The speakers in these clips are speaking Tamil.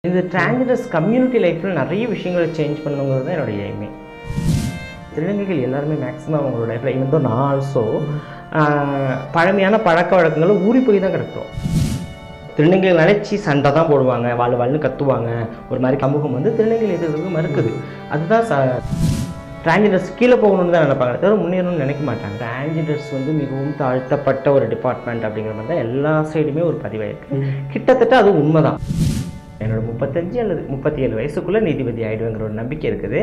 இந்த டிரான்ஸ்ஜெண்டர்ஸ் கம்யூனிட்டி லைஃப்பில் நிறைய விஷயங்களை சேஞ்ச் பண்ணுங்கிறது தான் என்னோடய எய்மே. திருநங்கைகள் எல்லாருமே மேக்ஸிமம் அவங்களோட லைஃப்பில் இவன் தான் நான் ஆல்சோ பழமையான பழக்க வழக்கங்களை ஊறி போய் தான் கிடக்கும். திருநங்கைகள் நினைச்சி சண்டை தான் போடுவாங்க, வாழ்னு கத்துவாங்க. ஒரு மாதிரி சமூகம் வந்து திருநங்கைகள் எதிர்க்கு மறுக்குது. அதுதான் டிரான்ஸ்ஜெண்டர்ஸ் கீழே போகணும்னு தான் நினைப்பாங்க, தவிர முன்னேறணும்னு நினைக்க மாட்டாங்க. டிரான்ஸ்ஜெண்டர்ஸ் வந்து மிகவும் தாழ்த்தப்பட்ட ஒரு டிபார்ட்மெண்ட் அப்படிங்கிற மாதிரி தான் எல்லா சைடுமே ஒரு பதிவாயிருக்கு. கிட்டத்தட்ட அது உண்மைதான். என்னோட 35 அல்லது 37 வயசுக்குள்ளே நீதிபதி ஆகிடுவேங்கிற ஒரு நம்பிக்கை இருக்குது.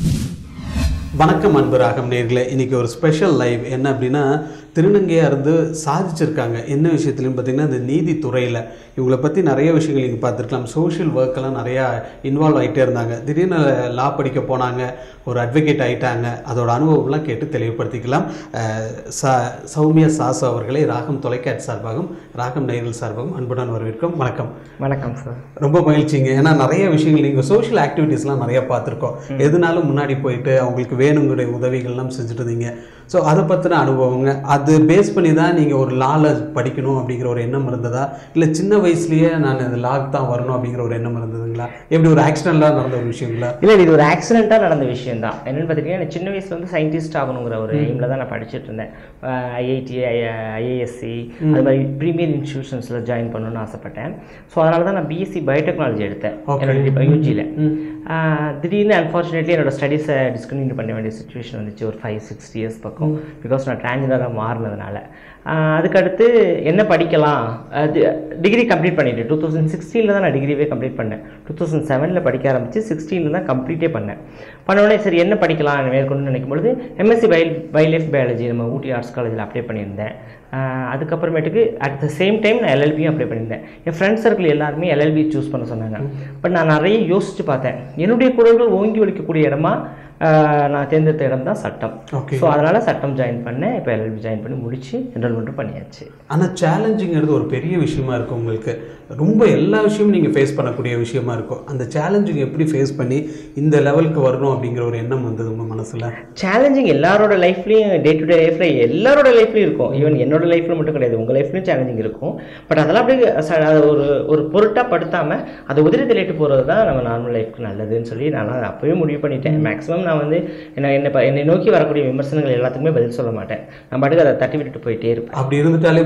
வணக்கம் அன்பு ராகம் நேயர்களே. இன்றைக்கி ஒரு ஸ்பெஷல் லைவ் என்ன அப்படின்னா, திருநங்கையாக இருந்து சாதிச்சிருக்காங்க. என்ன விஷயத்துலையும் பார்த்திங்கன்னா இந்த நீதித்துறையில் இவங்களை பற்றி நிறைய விஷயங்கள் நீங்கள் பார்த்துருக்கலாம். சோஷியல் ஒர்க்கெல்லாம் நிறையா இன்வால்வ் ஆகிட்டே இருந்தாங்க. திடீர்னு லா படிக்க போனாங்க, ஒரு அட்வொகேட் ஆகிட்டாங்க. அதோட அனுபவம்லாம் கேட்டு தெளிவுபடுத்திக்கலாம். சௌமியா சாசு அவர்களை ராகம் தொலைக்காட்சி சார்பாகவும் ராகம் நேயர்கள் சார்பாகவும் அன்புடன் வரவேற்கும். வணக்கம். வணக்கம் சார். ரொம்ப மகிழ்ச்சிங்க. ஏன்னா நிறைய விஷயங்கள் நீங்கள் சோஷியல் ஆக்டிவிட்டீஸ்லாம் நிறையா பார்த்துருக்கோம். எதுனாலும் முன்னாடி போயிட்டு அவங்களுக்கு வேணுங்கிற உதவிகள்லாம் செஞ்சுட்டு இருந்தீங்க. ஸோ அதை பற்றின அனுபவங்க, அது பேஸ் பண்ணி தான் நீங்கள் ஒரு லாவில் படிக்கணும் அப்படிங்கிற ஒரு எண்ணம் இருந்ததா, இல்லை சின்ன வயசுலேயே நான் இந்த லாக் தான் வரணும் அப்படிங்கிற ஒரு எண்ணம் இருந்ததுங்களா? எப்படி ஒரு ஆக்சிடென்ட்டாக நடந்த ஒரு விஷயங்களா? இல்லை, இது ஒரு ஆக்சிடென்ட்டாக நடந்த விஷயம் தான். என்னென்னு பார்த்தீங்கன்னா, எனக்கு சின்ன வயசில் வந்து சயின்டிஸ்ட் ஆகணுங்கிற ஒரு எய்மில் தான் நான் படிச்சுட்டு இருந்தேன். ஐஐடி, ஐஏஎஸ்சி அது மாதிரி ப்ரீமியர் இன்ஸ்டியூஷன்ஸில் ஜாயின் பண்ணணும்னு ஆசைப்பட்டேன். ஸோ அதனால தான் நான் பிஎஸ்சி பயோடெக்னாலஜி எடுத்தேன் என்னோட யூஜியில். திடீர்னு அன்ஃபார்ச்சுனேட்லி என்னோடய ஸ்டடீஸை டிஸ்கன்டினியூ பண்ண வேண்டிய சுச்சுவேஷன் வந்துச்சு ஒரு 5-6 இயர்ஸ் பக்கம். பிகாஸ் நான் டிரான்ஸ்ஜெண்டராக மாறினதுனால. அதுக்கடுத்து என்ன படிக்கலாம், அது டிகிரி கம்ப்ளீட் பண்ணிட்டேன். 2016 தான் நான் டிகிரிவே கம்ப்ளீட் பண்ணேன். 2007 படிக்க ஆரம்பித்து 16 தான் கம்ப்ளீட்டே பண்ணேன். பண்ணோடனே சரி என்ன படிக்கலாம் மேற்கொண்டு நினைக்கும் பொழுது எம்எஸ்சி வைல்ட் பயாலஜி நம்ம ஊட்டி ஆர்ட்ஸ் காலேஜில் அப்ளை பண்ணியிருந்தேன். அதுக்கப்புறமேட்டுக்கு அட் த சேம் டைம் நான் எல்எல்பியும் அப்ளை பண்ணியிருந்தேன். என் ஃப்ரெண்ட்ஸ் சர்க்கிள் எல்லாருமே எல்எல்பி சூஸ் பண்ண சொன்னாங்க. பட் நான் நிறைய யோசித்து பார்த்தேன். என்னுடைய குரல்கள் ஓங்கி ஒலிக்கக்கூடிய இடமா நான் தேர்ந்தெடுத்த இடம் தான் சட்டம். ஸோ அதனால் சட்டம் ஜாயின் பண்ணேன். இப்போ எல்எல்பி ஜாயின் பண்ணி முடிச்சு என்ரோல்மெண்ட்டும் பண்ணியாச்சு. ஆனால் சேலஞ்சிங்கிறது ஒரு பெரிய விஷயமா இருக்கும் உங்களுக்கு. ரொம்ப எல்லா விஷயமும் நீங்கள் ஃபேஸ் பண்ணக்கூடிய விஷயமா இருக்கும். அந்த சேலஞ்சிங் எப்படி ஃபேஸ் பண்ணி இந்த லெவலுக்கு வரணும் அப்படிங்கிற ஒரு எண்ணம் வந்தது உங்கள் மனசில்? சேலஞ்சிங் எல்லாரோட லைஃப்லையும், டே டு டே லைஃப்பில் எல்லாரோட லைஃப்லையும் இருக்கும். ஈவன் என்னோட லைஃப்பில் மட்டும் கிடையாது, உங்கள் லைஃப்லையும் சேலஞ்சிங் இருக்கும். பட் அதெல்லாம் அப்படியே ஒரு பொருட்டாக படுத்தாமல் அதை உதிரி தள்ளிட்டு போகிறது தான் நம்ம நார்மல் லைஃப்க்கு நல்லதுன்னு சொல்லி நான் அப்போவே முடிவு பண்ணிட்டேன். மேக்ஸிமம் நான் வந்து என்னை நோக்கி வரக்கூடிய விமர்சனங்கள் எல்லாத்துக்குமே பதில் சொல்ல மாட்டேன். நான் பாட்டுக்கு அதை தட்டி விட்டுட்டு போயிட்டே இருப்பேன். அப்படி இருந்துட்டாலே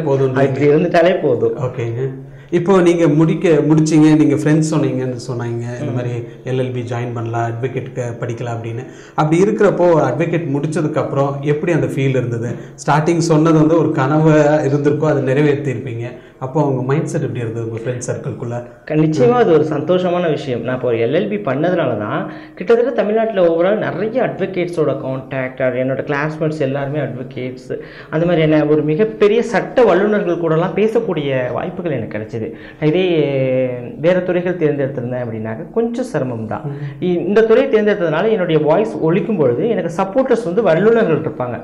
போதும். ஓகேங்க. இப்போ நீங்கள் முடிச்சிங்க, நீங்கள் ஃப்ரெண்ட்ஸ் சொன்னீங்க இந்த மாதிரி எல்எல்பி ஜாயின் பண்ணலாம், அட்வொகேட்டுக்கு படிக்கலாம் அப்படின்னு. அப்படி இருக்கிறப்போ அட்வொகேட் முடிச்சதுக்கப்புறம் எப்படி அந்த ஃபீல் இருந்தது? ஸ்டார்டிங் சொன்னது வந்து ஒரு கனவாக இருந்திருக்கோ, அதை நிறைவேற்றிருப்பீங்க. அப்போ அவங்க மைண்ட் செட் எப்படி இருந்தது உங்கள் ஃப்ரெண்ட்ஸ் சர்க்கிள்குள்ளே? நிச்சயமாக அது ஒரு சந்தோஷமான விஷயம். நான் இப்போ ஒரு எல்எல்பி பண்ணதுனால தான் கிட்டத்தட்ட தமிழ்நாட்டில் ஓவரால் நிறைய அட்வொகேட்ஸோட கான்டாக்ட், என்னோட கிளாஸ்மேட்ஸ் எல்லாருமே அட்வொகேட்ஸ், அந்த மாதிரி என்ன ஒரு மிகப்பெரிய சட்ட வல்லுநர்கள் கூடலாம் பேசக்கூடிய வாய்ப்புகள் எனக்கு கிடைச்சிது. இதே வேறு துறைகள் தேர்ந்தெடுத்திருந்தேன் அப்படின்னாக்க கொஞ்சம் சிரமம் தான். இந்த துறையை தேர்ந்தெடுத்ததுனால என்னுடைய வாய்ஸ் ஒலிக்கும் பொழுது எனக்கு சப்போர்ட்டர்ஸ் வந்து வல்லுநர்கள் இருப்பாங்க.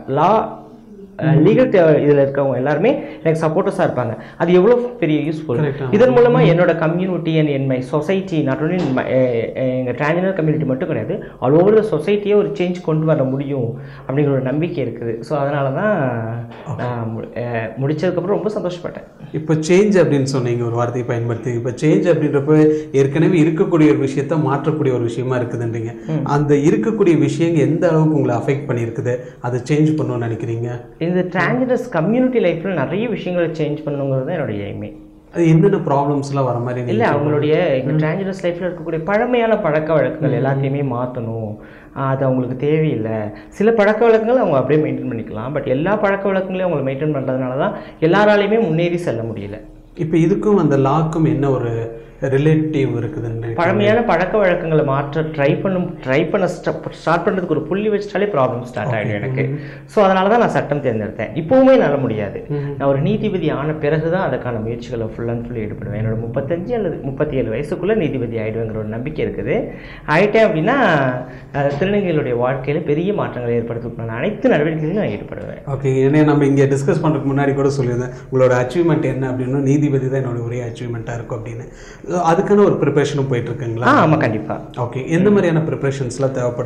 லீகல் இதில் இருக்கவங்க எல்லாருமே எனக்கு சப்போர்ட்டர்ஸாக இருப்பாங்க. அது எவ்வளோ பெரிய யூஸ்ஃபுல். இதன் மூலமாக என்னோட கம்யூனிட்டி அண்ட் என் மை சொசைட்டி, நாட் ஒன்லி எங்கள் டிரான்ஸ்ஜெண்டர் கம்யூனிட்டி மட்டும் கிடையாது, ஆல் ஓவர் த சொசைட்டியே ஒரு சேஞ்ச் கொண்டு வர முடியும் அப்படிங்கிற ஒரு நம்பிக்கை இருக்குது. ஸோ அதனால தான் நான் முடித்ததுக்கப்புறம் ரொம்ப சந்தோஷப்பட்டேன். இப்போ சேஞ்ச் அப்படின்னு சொன்னீங்க, ஒரு வார்த்தையை பயன்படுத்தி. இப்போ சேஞ்ச் அப்படின்றப்ப ஏற்கனவே இருக்கக்கூடிய ஒரு விஷயத்த மாற்றக்கூடிய ஒரு விஷயமா இருக்குதுன்றீங்க. அந்த இருக்கக்கூடிய விஷயம் எந்த அளவுக்கு உங்களை அஃபெக்ட் பண்ணியிருக்குது, அதை சேஞ்ச் பண்ணணும்னு நினைக்கிறீங்க? இந்த டிரான்ஸ்ஜெண்டர்ஸ் கம்யூனிட்டி லைஃப்பில் நிறைய விஷயங்களை சேஞ்ச் பண்ணுங்கிறது தான் என்னோட எய்மே. அது என்னென்ன ப்ராப்ளம்ஸ்லாம் வர மாதிரி இல்லை, அவங்களுடைய எங்கள் டிரான்ஸ்ஜெண்டர்ஸ் லைஃப்பில் இருக்கக்கூடிய பழமையான பழக்க வழக்கங்கள் எல்லாத்தையுமே மாற்றணும். அது அவங்களுக்கு தேவையில்லை. சில பழக்க வழக்கங்கள் அவங்க அப்படியே மெயின்டைன் பண்ணிக்கலாம். பட் எல்லா பழக்க வழக்கங்களையும் அவங்களை மெயின்டைன் பண்ணுறதுனால தான் எல்லாராலையுமே முன்னேறி செல்ல முடியல. இப்போ இதுக்கும் அந்த லாக்கும் என்ன ஒரு ரிலேட்டிவ் இருக்குதுன்னு? பழமையான பழக்க வழக்கங்களை மாற்ற ட்ரை பண்ண ஸ்டார்ட் பண்ணுறதுக்கு ஒரு புள்ளி வச்சிட்டாலே ப்ராப்ளம் ஸ்டார்ட் ஆகிடும் எனக்கு. ஸோ அதனால தான் நான் சட்டம் தேர்ந்தெடுத்தேன். இப்போவுமே நல்ல முடியாது. நான் ஒரு நீதிபதி ஆன பிறகு தான் அதுக்கான முயற்சிகளை ஃபுல் அண்ட் ஃபுல் ஈடுபடுவேன். என்னோட 35 அல்லது 37 வயசுக்குள்ளே நீதிபதி ஆகிடுவேங்கிற ஒரு நம்பிக்கை இருக்குது. ஆகிட்டேன் அப்படின்னா திருநங்கைகளுடைய வாழ்க்கையில் பெரிய மாற்றங்களை ஏற்படுத்தும் அனைத்து நடவடிக்கைகளையும் நான் ஈடுபடுவேன். ஓகே. ஏன்னா நம்ம இங்கே டிஸ்கஸ் பண்ணுறதுக்கு முன்னாடி கூட சொல்லியிருந்தேன், உங்களோட அச்சீவ்மெண்ட் என்ன அப்படின்னா நீதிபதி தான் என்னோட ஒரே அச்சீவ்மெண்ட்டாக இருக்கும் அப்படின்னு. அதுக்கான ஒரு ப்ரிப்பரேஷனும் போயிட்டு இருக்குங்களா? ஆமாம், கண்டிப்பாக. ஓகே. எந்த மாதிரியான ப்ரிப்பரேஷன்ஸ்லாம் தேவைப்படுது?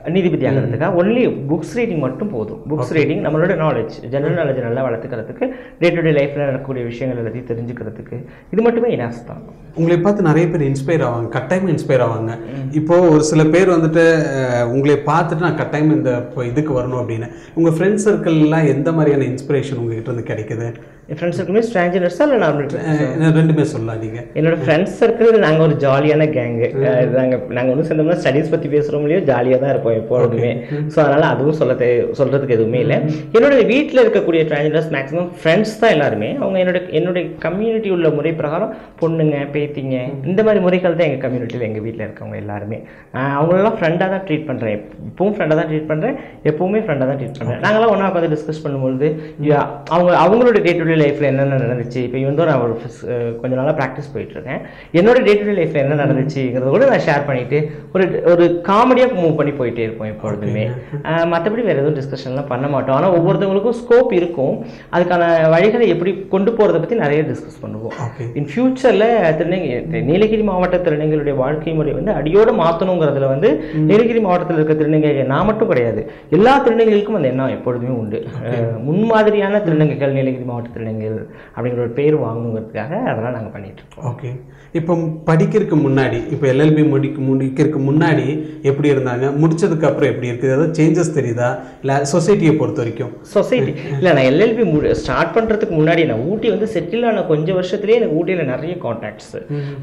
நீதிபதி ஆகிறதுக்காக ஒன்லி புக்ஸ் ரீடிங் மட்டும் போதும். புக்ஸ் ரீடிங் நம்மளோட நாலேஜ், ஜெனரல் நாலேஜ் நல்லா வளர்த்துக்கிறதுக்கு, டே டு டே லைஃப்பில் நடக்கக்கூடிய விஷயங்கள் எல்லாத்தையும் தெரிஞ்சுக்கிறதுக்கு இது மட்டுமே இனாஃப் தான். உங்களை பார்த்து நிறைய பேர் இன்ஸ்பயர் ஆவாங்க, கட்டாயமாக இன்ஸ்பயர் ஆவாங்க. இப்போது ஒரு சில பேர் வந்துட்டு உங்களை பார்த்துட்டு நான் கட்டாயம் இந்த இதுக்கு வரணும் அப்படின்னு, உங்கள் ஃப்ரெண்ட்ஸ் சர்க்கிள்லாம் எந்த மாதிரியான இன்ஸ்பிரேஷன் உங்ககிட்ட இருந்து கிடைக்குது? என் ஃப்ரெண்ட்ஸ் சர்க்கிளுமே ஸ்ட்ரேஞ்சர்ஸா இல்லை நார்மல்? ரெண்டுமே சொல்லலாம். நீங்கள் என்னோட ஃப்ரெண்ட்ஸ் சர்க்கிள் நாங்கள் ஒரு ஜாலியான கேங்கு. நாங்கள் ஒன்றும் சேர்ந்தோம்னா ஸ்டடீஸ் பற்றி பேசுகிறோம் இல்லையோ, ஜாலியாக தான் இருப்போம் எப்பொழுதுமே. ஸோ அதனால் அதுவும் சொல்கிறதுக்கு எதுவுமே இல்லை. என்னோட வீட்டில் இருக்கக்கூடிய ட்ரான்ஜெண்டர்ஸ் மேக்ஸிமம் ஃப்ரெண்ட்ஸ் தான் எல்லாருமே. அவங்க என்னுடைய கம்யூனிட்டி உள்ள முறை பிரகாரம் பொண்ணுங்க, பேத்திங்க, இந்த மாதிரி முறைகள் தான் எங்கள் கம்யூனிட்டியில், எங்கள் வீட்டில் இருக்கவங்க எல்லாருமே. அவங்களெல்லாம் ஃப்ரெண்டாக தான் ட்ரீட் பண்ணுறேன், இப்பவும் ஃப்ரெண்டாக தான் ட்ரீட் பண்ணுறேன், எப்போவுமே ஃப்ரெண்டாக தான் ட்ரீட் பண்ணுறேன். நாங்களாம் ஒன்றா உட்காந்து டிஸ்கஸ் பண்ணும்பொழுது அவங்களோட டே டு டே லைஃப்பில் என்னென்ன நடந்துச்சு, இப்போ வந்து நான் ஒரு கொஞ்ச நாளாக ப்ராக்டிஸ் போயிட்டுருக்கேன், என்னோட டே டு டே லைஃப்பில் என்ன நடந்துச்சுங்கிறத கூட நான் ஷேர் பண்ணிவிட்டு ஒரு காமெடியாக மூவ் பண்ணி போயிட்டே இருப்போம் எப்பொழுதுமே. மற்றபடி வேறு எதுவும் டிஸ்கஷன்லாம் பண்ண மாட்டோம். ஆனால் ஒவ்வொருத்தவங்களுக்கும் ஸ்கோப் இருக்கும், அதுக்கான வழிகளை எப்படி கொண்டு போகிறத பற்றி நிறைய டிஸ்கஸ் பண்ணுவோம். இன் ஃபியூச்சரில் நீலகிரி மாவட்ட திருநங்கைகளுடைய வாழ்க்கை முறை வந்து அடியோடு மாற்றணுங்கிறதுல வந்து நீலகிரி மாவட்டத்தில் இருக்க திருநங்கைகள் நான் மட்டும் கிடையாது, எல்லா திருநங்கைகளுக்கும் அந்த எண்ணம் எப்பொழுதுமே உண்டு. முன்மாதிரியான திருநங்கைகள், நீலகிரி மாவட்ட திருநங்கைகள் அப்படிங்கிற ஒரு பேர் வாங்கணுங்கிறதுக்காக அதெல்லாம் நாங்கள் பண்ணிட்டு இருக்கோம். ஓகே. இப்போ படிக்கிறதுக்கு முன்னாடி, இப்போ எல்எல்பி முடிக்கிறதுக்கு முன்னாடி எப்படி இருந்தாங்க, முடிச்சதுக்கு அப்புறம் எப்படி இருக்குது, ஏதாவது சேஞ்சஸ் தெரியுதா? இல்லை சொசைட்டியை பொறுத்த வரைக்கும்? சொசைட்டி இல்லை, நான் எல்எல்பி ஸ்டார்ட் பண்ணுறதுக்கு முன்னாடி நான் ஊட்டி வந்து செட்டில் ஆன கொஞ்சம் வருஷத்துலேயே எனக்கு ஊட்டியில் நிறைய கான்டாக்ட்ஸு,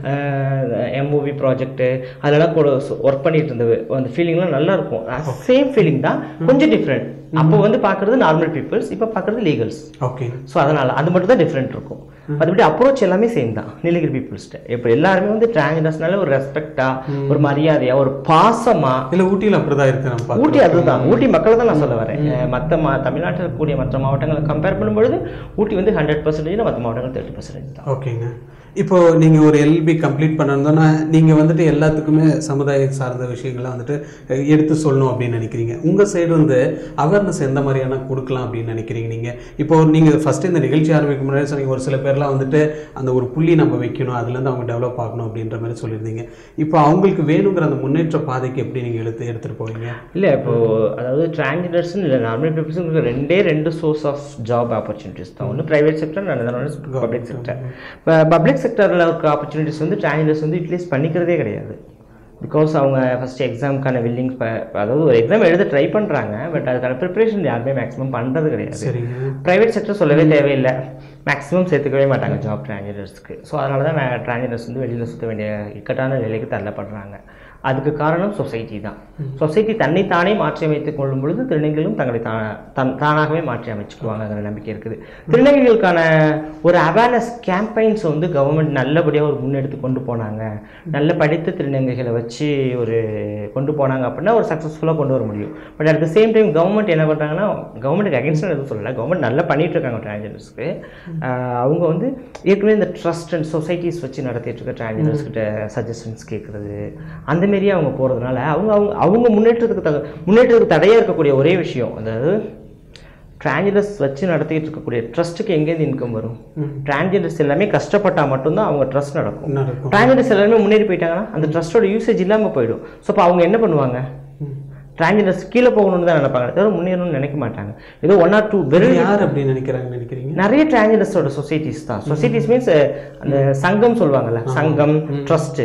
எம்ஓவி ப்ராஜெக்ட்டு அதெல்லாம் கூட ஒர்க் பண்ணிட்டு இருந்தது. அந்த ஃபீலிங்லாம் நல்லா இருக்கும். சேம் ஃபீலிங் தான், கொஞ்சம் டிஃப்ரெண்ட். அப்போ வந்து பார்க்குறது நார்மல் பீப்புள்ஸ், இப்போ பார்க்குறது லீகல்ஸ். ஓகே. ஸோ அதனால் அது மட்டும் தான் டிஃப்ரெண்ட் இருக்கும். மற்றபடி அப்ரோச் எல்லாமே சேம் தான் நீலகிரி பீப்புள்ஸ்ட்டு. இப்போ எல்லாருமே வந்து டிரான்ஜெண்டர்ஸ்னால ஒரு ரெஸ்பெக்டாக, ஒரு மரியாதையாக, ஒரு பாசமாக. இல்லை ஊட்டியில் அப்படி தான் இருக்கு. ஊட்டி அதுதான், ஊட்டி மக்களை தான் நான் சொல்ல வரேன். மற்ற தமிழ்நாட்டில் இருக்கக்கூடிய மற்ற மாவட்டங்களை கம்பேர் பண்ணும்பொழுது ஊட்டி வந்து 100%, மற்ற மாவட்டங்கள் 30% தான். ஓகேங்க. இப்போ நீங்கள் ஒரு எல்பி கம்ப்ளீட் பண்ணணுன்னா நீங்கள் வந்துட்டு எல்லாத்துக்குமே சமுதாய சார்ந்த விஷயங்கள்லாம் வந்துட்டு எடுத்து சொல்லணும் அப்படின்னு நினைக்கிறீங்க. உங்கள் சைடு வந்து அவேர்னஸ் எந்த மாதிரியான கொடுக்கலாம் அப்படின்னு நினைக்கிறீங்க நீங்கள்? இப்போ நீங்கள் ஃபஸ்ட்டு இந்த நிகழ்ச்சி ஆரம்பிக்கும் முன்னாடி சொன்னீங்க ஒரு சில பேர்லாம் வந்துட்டு அந்த ஒரு புள்ளி நம்ம வைக்கணும், அதுலேருந்து அவங்க டெவலப் ஆகணும் அப்படின்ற மாதிரி சொல்லியிருந்தீங்க. இப்போ அவங்களுக்கு வேணுங்கிற அந்த முன்னேற்ற பாதைக்கு எப்படி நீங்கள் எடுத்துகிட்டு போவீங்க? இல்லை, இப்போது அதாவது டிரான்ஜெண்டர்ஸ்னு இல்லை, நார்மல் பீப்புள்ஸுக்கு ரெண்டு சோர்ஸ் ஆஃப் ஜாப் ஆப்பர்ச்சுனிட்டிஸ் தான். ஒன்று ப்ரைவேட் செக்டர், இன்னொன்று பப்ளிக் செக்டர். இப்போ பப்ளிக் செக்டரில் இருக்க ஆப்பர்ச்சுனிட்டிஸ் வந்து டிரான்ஜெண்டர்ஸ் வந்து யூட்டிலைஸ் பண்ணிக்கிறதே கிடையாது. பிகாஸ் அவங்க ஃபஸ்ட்டு எக்ஸாமுக்கான வில்லிங், அதாவது ஒரு எக்ஸாம் எழுத ட்ரை பண்ணுறாங்க, பட் அதுக்கான ப்ரிப்பரேஷன் யாருமே மேக்ஸிமம் பண்ணுறது கிடையாது. ப்ரைவேட் செக்டர் சொல்லவே தேவையில்லை, மேக்ஸிமம் சேர்த்துக்கவே மாட்டாங்க ஜாப் டிரான்ஜெண்டர்ஸ்க்கு. ஸோ அதனால தான் டிரான்ஜெண்டர்ஸ் வந்து வெளியில் சுற்ற வேண்டிய இக்கட்டான நிலைக்கு தள்ளப்படுறாங்க. அதுக்கு காரணம் சொசைட்டி தான். சொசைட்டி தன்னைத்தானே மாற்றி அமைத்துக் கொள்ளும் பொழுது திருநங்கைகளும் தங்களை தானாகவே மாற்றி அமைச்சுக்குவாங்கிற நம்பிக்கை இருக்குது. திருநங்கைகளுக்கான ஒரு அவேர்னஸ் கேம்பெயின்ஸ் வந்து கவர்மெண்ட் நல்லபடியாக ஒரு முன்னெடுத்து கொண்டு போனாங்க, நல்ல படித்த திருநங்கைகளை வச்சு ஒரு கொண்டு போனாங்க அப்படின்னா ஒரு சக்ஸஸ்ஃபுல்லாக கொண்டு வர முடியும். But at the same time government என்ன பண்ணுறாங்கன்னா, கவர்மெண்ட்டுக்கு அகேன்ஸ்டாக எதுவும் சொல்லலை, கவர்மெண்ட் நல்லா பண்ணிகிட்டு இருக்காங்க டிரான்ஜெண்டர்ஸ்க்கு. அவங்க வந்து ஏற்கனவே இந்த ட்ரஸ்ட் அண்ட் சொசைட்டிஸ் வச்சு நடத்திட்டு இருக்க டிரான்ஜெண்டர்ஸ்கிட்ட சஜஷன்ஸ் கேட்குறது, அந்த மாரியே அவங்க போகிறதுனால அவங்க முன்னேற்றத்துக்கு தடையாக இருக்கக்கூடிய ஒரே விஷயம், அதாவது டிரான்ஜெண்டர்ஸ் வச்சு நடத்திட்டு இருக்கக்கூடிய ட்ரஸ்ட்டுக்கு எங்கேருந்து இன்கம் வரும்? டிரான்ஜெண்டர்ஸ் எல்லாமே கஷ்டப்பட்டால் மட்டும்தான் அவங்க ட்ரஸ்ட் நடக்கும். டிரான்ஜெண்டர்ஸ் எல்லாருமே முன்னேறி போயிட்டாங்கன்னா அந்த ட்ரஸ்ட்டோட யூசேஜ் இல்லாமல் போயிடும். ஸோ அப்போ அவங்க என்ன பண்ணுவாங்க? டிரான்ஜெண்டர்ஸ் கீழே போகணும்னு தான் நினைப்பாங்க, தவிர முன்னேறணும்னு நினைக்க மாட்டாங்க. ஏதோ 1 or 2 யார் அப்படின்னு நினைக்கிறீங்க? நிறைய டிரான்ஜெண்டர்ஸோட சொசைட்டிஸ் தான். சொசைட்டிஸ் மீன்ஸ் அந்த சங்கம் சொல்லுவாங்கல்ல, சங்கம், ட்ரஸ்ட்,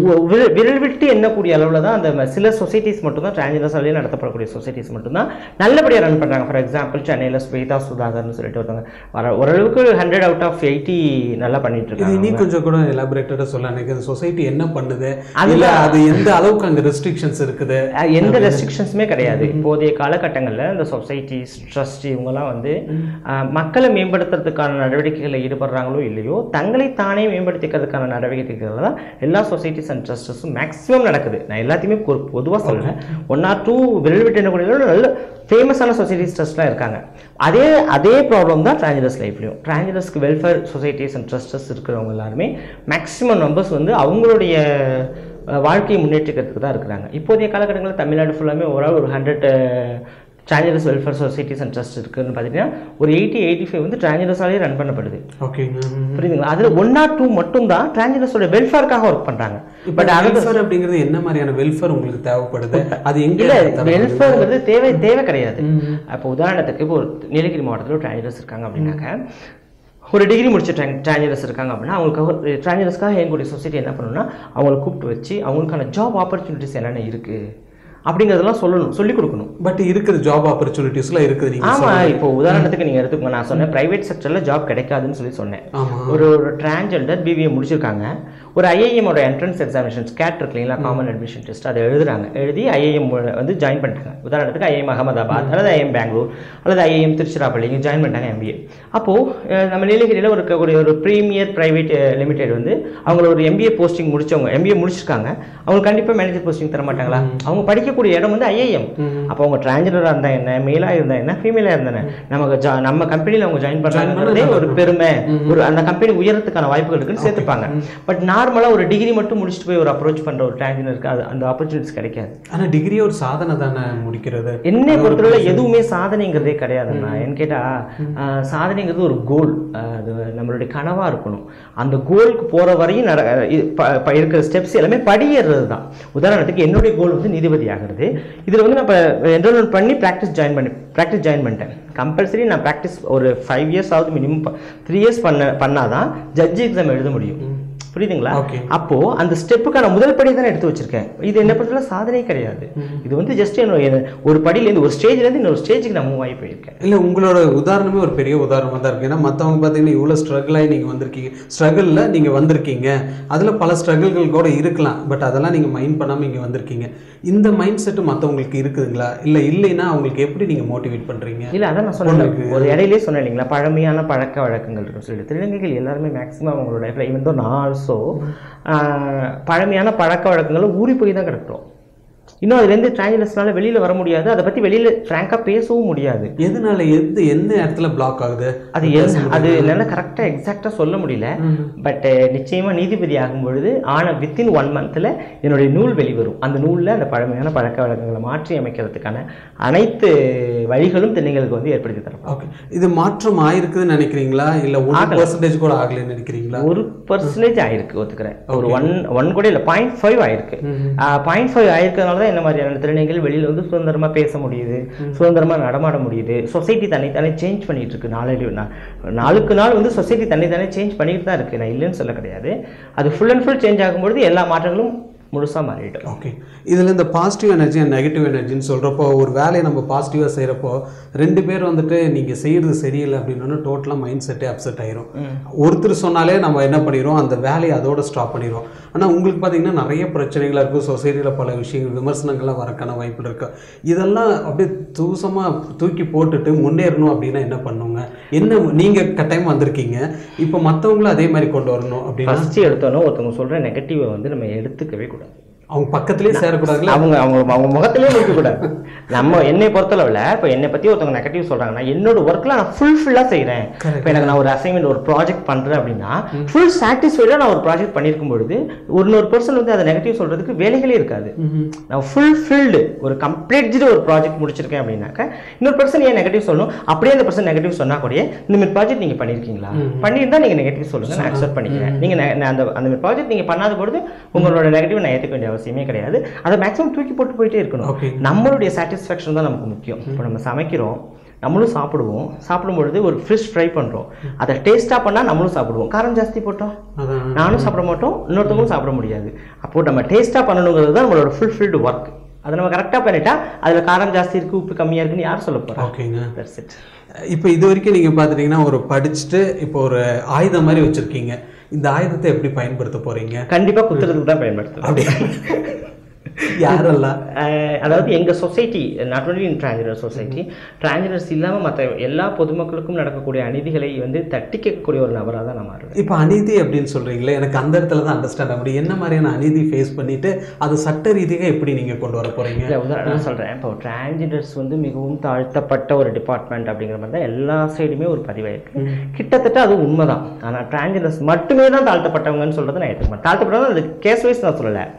விரல் விட்டு எண்ணக்கூடிய அளவில் தான் அந்த சில சொசைட்டிஸ் மட்டும்தான், டிரான்ஜெண்டர்ஸாலேயே நடத்தப்படக்கூடிய சொசைட்டிஸ் மட்டும்தான் நல்லபடியாக ரன் பண்ணுறாங்க. ஃபார் எக்ஸாம்பிள் சென்னையில் ஸ்வேதா சுதாகர்னு சொல்லிட்டு ஒருத்தவங்க ஓரளவுக்கு 100 out of 80 நல்லா பண்ணிட்டு இருக்காங்க. நீ கொஞ்சம் கூட எலாபரேட்டடாக சொல்ல எனக்கு அந்த சொசைட்டி என்ன பண்ணுது, அது எந்த அளவுக்கு அங்கே ரெஸ்ட்ரிக்ஷன்ஸ் இருக்குது? எந்த ரெஸ்ட்ரிக்ஷன்ஸுமே கிடையாது. இப்போதைய காலகட்டங்களில் இந்த சொசைட்டிஸ், ட்ரஸ்ட் இவங்கெல்லாம் வந்து மக்களை மேம்படுத்துறதுக்கான நடவடிக்கைகளில் ஈடுபடுறாங்களோ இல்லையோ, தங்களை தானே மேம்படுத்திக்கிறதுக்கான நடவடிக்கைகள் தான் எல்லா சொசைட்டிஸ் அண்ட் ட்ரஸ்டஸும் மேக்ஸிமம் நடக்குது. நான் எல்லாத்தையுமே பொதுவாக சொல்கிறேன், 1 or 2 விரல் விட்டு எண்ணக்கூடிய நல்ல ஃபேமஸான சொசைட்டிஸ் ட்ரஸ்ட்லாம் இருக்காங்க. அதே ப்ராப்ளம் தான் டிரான்ஜெண்டர்ஸ் லைஃப்லையும். டிரான்ஜெண்டர்ஸ்க்கு வெல்ஃபேர் சொசைட்டிஸ் அண்ட் ட்ரஸ்டஸ் இருக்கிறவங்க எல்லாருமே மேக்ஸிமம் நம்பர்ஸ் வந்து அவங்களுடைய வாழ்க்கையை முன்னேற்றிக்கிறதுக்கு தான் இருக்கிறாங்க. இப்போதைய காலகட்டங்களில் தமிழ்நாடு ஃபுல்லாமே ஒரு 100 transgenders welfare societies and trust இருக்குன்னு பார்த்தீங்கன்னா ஒரு 80-85 வந்து டிரான்ஜெண்டர்ஸாலே ரன் பண்ணப்படுது. ஓகேங்க, புரியுதுங்களா? அதில் 1 or 2 மட்டும் தான் டிரான்ஜெண்டர்ஸோட வெல்ஃபேருக்காக ஒர்க் பண்ணுறாங்க. பட் வெல்ஃபேர் அப்படிங்கிறது என்ன மாதிரியான வெல்ஃபேர் உங்களுக்கு தேவைப்படுது? அது எங்க இல்லை, வெல்ஃபேருங்கிறது தேவை கிடையாது. அப்போ உதாரணத்துக்கு இப்போ ஒரு நீலகிரி மாவட்டத்தில் ஒரு டிரான்ஜெண்டர்ஸ் இருக்காங்க அப்படின்னாக்க, ஒரு டிகிரி முடிச்ச டிரான்ஜெண்டர்ஸ் இருக்காங்க அப்படின்னா அவங்களுக்கு டிரான்ஜெண்டர்ஸ்க்காக எங்களுடைய சொசைட்டி என்ன பண்ணணும்னா அவங்களை கூப்பிட்டு வச்சு அவங்களுக்கான ஜாப் ஆப்பர்ச்சுனிட்டிஸ் என்னென்ன இருக்குது அப்படிங்கிறதெல்லாம் சொல்லிக் கொடுக்கணும். பட் இருக்குது ஜாப் ஆப்பர்ச்சுனிட்டிஸ்லாம் இருக்குது. நீங்கள் ஆமாம், இப்போ உதாரணத்துக்கு நீங்கள் எடுத்துக்கோங்க, நான் சொன்னேன் ப்ரைவேட் செக்டரில் ஜாப் கிடைக்காதுன்னு சொன்னேன். ஒரு டிரான்ஜெண்டர் பிபிஏ முடிச்சிருக்காங்க, ஒரு ஐஐஎம்மோட என்ட்ரன்ஸ் எக்ஸாமினேஷன்ஸ் கேட் இருக்கு இல்லைங்களா, காமன் அட்மிஷன் டெஸ்ட், அதை எழுதி ஐஐஎம் வந்து ஜாயின் பண்ணிட்டாங்க. உதாரணத்துக்கு ஐஐஎம் அகமதாபாத் அல்லது ஐஐஎம் பெங்களூர் அல்லது ஐஐஎம் திருச்சிராப்பள்ளி இங்கே ஜாயின் பண்ணிட்டாங்க எம்பிஏ. அப்போது நம்ம நீலகிரியில் இருக்கக்கூடிய ஒரு ப்ரீமியர் ப்ரைவேட் லிமிடெட் வந்து அவங்கள ஒரு எம்பிஏ போஸ்டிங் முடிச்சவங்க, எம்பிஏ முடிச்சிருக்காங்க, அவங்க கண்டிப்பாக மேனேஜர் போஸ்டிங் தர மாட்டாங்களா? அவங்க படிக்கக்கூடிய இடம் வந்து ஐஐஎம். அப்போ அவங்க டிரான்ஜெண்டராக இருந்தால் என்ன, மேலாக இருந்தால் என்ன, ஃபீமேலாக இருந்தானே, நமக்கு நம்ம கம்பெனியில் அவங்க ஜாயின் பண்ணுறாங்கிறதே ஒரு பெருமை, ஒரு அந்த கம்பெனி உயரத்துக்கான வாய்ப்புகள் இருக்குன்னு சேர்த்துப்பாங்க. பட் நார்மலாக ஒரு டிகிரி மட்டும் முடிச்சுட்டு போய் ஒரு அப்ரோச் பண்ணுற ஒரு டிரான்ஜெண்டருக்கு அந்த ஆப்பர்ச்சுனிட்டிஸ் கிடைக்காது. ஆனால் டிகிரி ஒரு சாதனை தானே முடிக்கிறது. என்னை பொறுத்தவரை எதுவுமே சாதனைங்கிறதே கிடையாதுண்ணா. என்ன கேட்டால் சாதனைங்கிறது ஒரு கோல், அது நம்மளுடைய கனவாக இருக்கணும். அந்த கோலுக்கு போகிற வரையும் இருக்கிற ஸ்டெப்ஸ் எல்லாமே படியேறது தான். உதாரணத்துக்கு என்னுடைய கோல் வந்து நீதிபதி ஆகிறது. இதில் வந்து நான் இப்போ என்ரோல்மெண்ட் பண்ணி ப்ராக்டிஸ் ஜாயின் பண்ணிட்டேன். கம்பல்சரி நான் ப்ராக்டிஸ் ஒரு 5 years ஆகுது, மினிமம் 3 years பண்ணாதான் ஜட்ஜி எக்ஸாம் எழுத முடியும். புரியுதுங்களா? அப்போ அந்த ஸ்டெப்புக்கான முதல் படி தான் எடுத்து வச்சிருக்கேன். இது என்ன பொறுத்தவரை சாதனை கிடையாது. இது வந்து ஜஸ்ட் ஒரு படியிலேருந்து ஒரு ஸ்டேஜ்லேருந்து இன்னொரு ஸ்டேஜுக்கு நான் மூவ் ஆகி போயிருக்கேன். இல்லை, உங்களோட உதாரணமே ஒரு பெரிய உதாரணமாக தான் இருக்குது. ஏன்னா மற்றவங்க பார்த்தீங்கன்னா இவ்வளோ ஸ்ட்ரகிளாகி நீங்கள் வந்திருக்கீங்க, ஸ்ட்ரகிளில் நீங்கள் வந்திருக்கீங்க, அதில் பல ஸ்ட்ரகிள்கள் கூட இருக்கலாம், பட் அதெல்லாம் நீங்கள் மைண்ட் பண்ணாமல் இங்கே வந்திருக்கீங்க. இந்த மைண்ட் செட்டு மற்றவங்களுக்கு இருக்குதுங்களா? இல்லைன்னா அவங்களுக்கு எப்படி நீங்கள் மோட்டிவேட் பண்ணுறீங்க? இல்லை, அதான் நான் சொன்னேன், ஒரு இடையிலே சொன்னேன் இல்லைங்களா, பழமையான பழக்க வழக்கங்கள் இருக்கும் சொல்லிட்டு. திருநங்கைகள் எல்லாருமே மேக்ஸிமம் அவங்களோட லைஃப்பில் ஈவன் தோ நான் ஆல்சோ பழமையான பழக்க வழக்கங்களை ஊறி போய் தான் கிடக்கிறோம். இன்னும் அதுலேருந்து டிரான்ஜெண்டர்ஸ்னால வெளியில் வர முடியாது, அதை பற்றி வெளியில் ஃப்ராங்காக பேசவும் முடியாது. எதனால எந்த இடத்துல பிளாக் ஆகுது அது என்னால் கரெக்டாக எக்ஸாக்டாக சொல்ல முடியல. பட் நிச்சயமாக நீதிபதி ஆகும்பொழுது வித்தின் 1 monthல என்னுடைய நூல் வெளிவரும். அந்த நூலில் அந்த பழமையான பழக்க வழக்கங்களை மாற்றி அமைக்கிறதுக்கான அனைத்து வழிகளும் திணைகளுக்கு வந்து ஏற்படுத்தி தரப்போம். ஓகே, இது மாற்றம் ஆயிருக்குதுன்னு நினைக்கிறீங்களா? இல்லை 1% கூட ஆகலைன்னு நினைக்கிறீங்களா? 1% ஆயிருக்கு, ஒத்துக்கிறேன். ஒரு 1 கூட இல்லை, 0.5 ஆயிருக்கு. 0.5 ஆயிருக்கிறதுனால தான் என்ன மாதிரியான திறனைகள் வெளியில் வந்து சுதந்திரமாக பேச முடியுது, சுதந்திரமாக நடமாட முடியுது. சொசைட்டி தன்னைத்தானே சேஞ்ச் பண்ணிட்டு இருக்கு. நாளுக்கு நாள் வந்து சொசைட்டி தன்னைத்தானே சேஞ்ச் பண்ணிட்டு தான் இருக்கு. நான் இல்லைன்னு சொல்ல கிடையாது. அது ஃபுல் அண்ட் ஃபுல் சேஞ்ச் ஆகும்பொழுது எல்லா மாற்றங்களும் முழுசாக மாறிடும். ஓகே, இதில் இந்த பாசிட்டிவ் எனர்ஜி அண்ட் நெகட்டிவ் எனர்ஜின்னு சொல்கிறப்போ, ஒரு வேலையை நம்ம பாசிட்டிவாக செய்கிறப்போ 2 பேர் வந்துட்டு நீங்கள் செய்கிறது சரியில்லை அப்படின்னா டோட்டலாக மைண்ட் செட்டே அப்செட் ஆயிரும். ஒருத்தர் சொன்னாலே நம்ம என்ன பண்ணிடுவோம், அந்த வேலையை அதோட ஸ்டாப் பண்ணிடுவோம். ஆனால் உங்களுக்கு பார்த்தீங்கன்னா நிறைய பிரச்சனைகளாக இருக்கும், சொசைட்டியில் பல விஷயங்கள் விமர்சனங்கள்லாம் வரக்கான வாய்ப்பு இருக்கு. இதெல்லாம் அப்படியே தூக்கி போட்டுட்டு முன்னேறணும் அப்படின்னா என்ன பண்ணுங்க? என்ன நீங்கள் கட்டாயம் வந்திருக்கீங்க, இப்போ மற்றவங்களும் அதே மாதிரி கொண்டு வரணும் அப்படின்னா ஃபஸ்ட்டு எடுத்தோன்னா ஒருத்தவங்க சொல்கிற நெகட்டிவை வந்து நம்ம எடுத்துக்கவே கூடாது. அவங்க பக்கத்துலேயே சேரக்கூடாது, அவங்க முகத்திலே இருக்கக்கூடாது. நம்ம என்னை பொறுத்தளவில் இப்போ என்னை பற்றி ஒருத்தவங்க நெகட்டிவ் சொல்கிறாங்கன்னா என்னோட ஒர்க்கில் நான் ஃபுல்லாக செய்கிறேன். இப்போ எனக்கு நான் ஒரு அசைன்மெண்ட் ஒரு ப்ராஜெக்ட் பண்ணுறேன் அப்படின்னா ஃபுல் சாட்டிஸ்ஃபைடாக நான் ஒரு ப்ராஜெக்ட் பண்ணியிருக்கும் பொழுது ஒரு பர்சன் வந்து அதை நெகட்டிவ் சொல்கிறதுக்கு வேலைகளே இருக்காது. நான் ஃபுல்ஃபில்டு ஒரு கம்ப்ளீட் ஒரு ப்ராஜெக்ட் முடிச்சிருக்கேன் அப்படின்னாக்க இன்னொரு பர்சன் ஏன் நெகட்டிவ் சொல்லணும்? அப்படியே அந்த பர்சன் நெகட்டிவ் சொன்னால் கூட இந்த மாதிரி ப்ராஜெக்ட் நீங்கள் பண்ணியிருக்கீங்களா, பண்ணியிருந்தா நீங்கள் நெகட்டிவ் சொல்லுங்கள், நான் அக்செப்ட் பண்ணிக்கிறேன். நீங்கள் அந்த ப்ராஜெக்ட் நீங்கள் பண்ணாத பொழுது உங்களோட நெகட்டிவ் நான் ஏற்றுக்க வேண்டிய அவசியமே கிடையாது. அதை மேக்ஸிமம் தூக்கி போட்டு போயிட்டே இருக்கணும். நம்மளுடைய சாட்டிஸ்ஃபேக்ஷன் தான் நமக்கு முக்கியம். இப்போ நம்ம சமைக்கிறோம், நம்மளும் சாப்பிடும்பொழுது ஒரு ஃபிஷ் ஃப்ரை பண்ணுறோம், அதை டேஸ்ட்டாக பண்ணால் நம்மளும் சாப்பிடுவோம். காரம் ஜாஸ்தி போட்டோம் நானும் சாப்பிட மாட்டோம், இன்னொருத்தவங்களும் சாப்பிட முடியாது. அப்போது நம்ம டேஸ்ட்டாக பண்ணணுங்கிறது தான் நம்மளோட ஃபுல்ஃபில்டு ஒர்க். அதை நம்ம கரெக்டாக பண்ணிட்டா அதில் காரம் ஜாஸ்தி இருக்குது, உப்பு கம்மியாக இருக்குன்னு யார் சொல்ல போகிறோம்? ஓகேங்க, தட்ஸ் இட். இப்போ இது வரைக்கும் நீங்கள் பார்த்துட்டிங்கன்னா ஒரு படிச்சுட்டு இப்போ ஒரு ஆயுதம் மாதிரி வச்சுருக்கீங்க. இந்த ஆயுதத்தை எப்படி பயன்படுத்த போகிறீங்க? கண்டிப்பாக குத்துறதுக்கு தான் பயன்படுத்துகிறோம். அப்படி யாரெல்லாம், அதாவது எங்கள் society not only in transgender society, transgenders இல்லாமல் மற்ற எல்லா பொதுமக்களுக்கும் நடக்கக்கூடிய அநீதிகளை வந்து தட்டி கேட்கக்கூடிய ஒரு நபராக தான் நான் மாறுவேன். இப்போ அநீதி அப்படின்னு சொல்கிறீங்களே, எனக்கு அந்த இடத்துல தான் அண்டர்ஸ்டாண்ட் ஆக முடியும். என்ன மாதிரியான அநீதி ஃபேஸ் பண்ணிவிட்டு அது சட்ட ரீதியாக எப்படி நீங்கள் கொண்டு வர போகிறீங்க? இல்லை, நான் சொல்கிறேன், இப்போ டிரான்ஜெண்டர்ஸ் வந்து மிகவும் தாழ்த்தப்பட்ட ஒரு டிபார்ட்மெண்ட் அப்படிங்கிற மாதிரி தான் எல்லா சைடுமே ஒரு பதிவாயிருக்கு. கிட்டத்தட்ட அது உண்மைதான். ஆனால் டிரான்ஜெண்டர்ஸ் மட்டுமே தான் தாழ்த்தப்பட்டவங்கன்னு சொல்கிறது நான் எடுத்துக்க மாட்டேன். தாழ்த்தப்பட்டவங்க அது கேஸ் வைஸ் நான் சொல்லலை.